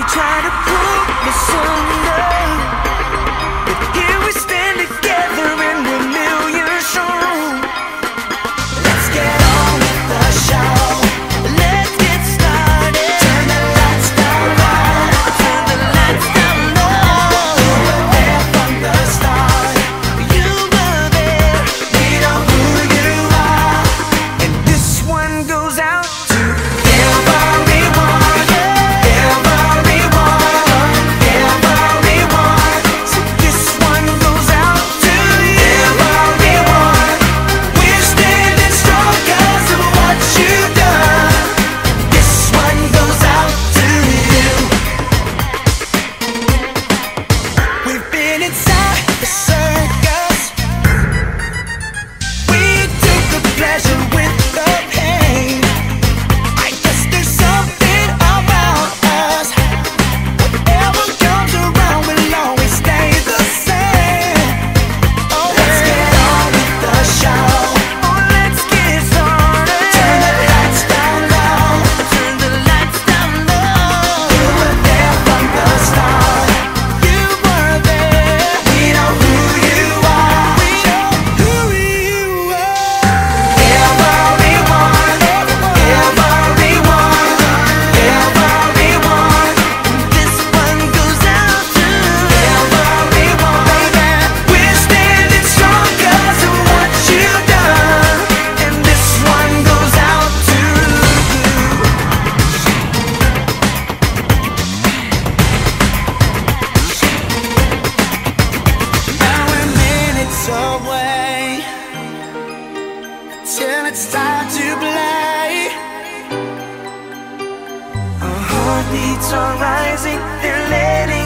try to pull us under, but here we stand together and we're millions strong. Let's get on with the show. Let's get started. Turn the lights down low. Turn the lights down low. You were there from the start. You were there. We know who you are. And this one goes out to everyone. Everyone. Everyone. So this one goes out to everyone. We're standing strong 'cause of what you've done. This one goes out to you. We've been inside the circus. We took the pleasure with the pain. I guess there's something about us. Whatever comes around will always stay the same. Oh, let's get on with the show. Oh, let's get started. Turn the lights down low. Turn the lights down low. You were there from the start. You were there. We know who you are. We know who you are. Everyone. Everyone. Everyone. This one goes out to everyone. We're standing strong 'cause of what you've done. And this one goes out to you. Now we're minutes away till it's time to play. Our heartbeats are rising, they're letting